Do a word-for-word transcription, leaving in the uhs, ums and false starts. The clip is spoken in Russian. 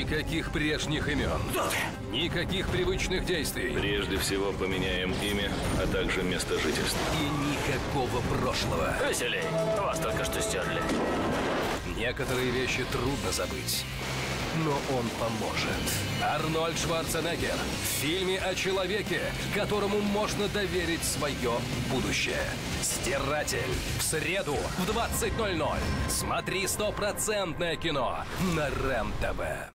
Никаких прежних имен. Никаких привычных действий. Прежде всего поменяем имя, а также место жительства. И никакого прошлого. Веселей, вас только что стерли. Некоторые вещи трудно забыть, но он поможет. Арнольд Шварценеггер в фильме о человеке, которому можно доверить свое будущее. «Стиратель» в среду в двадцать ноль ноль. Смотри стопроцентное кино на РЕН-ТВ.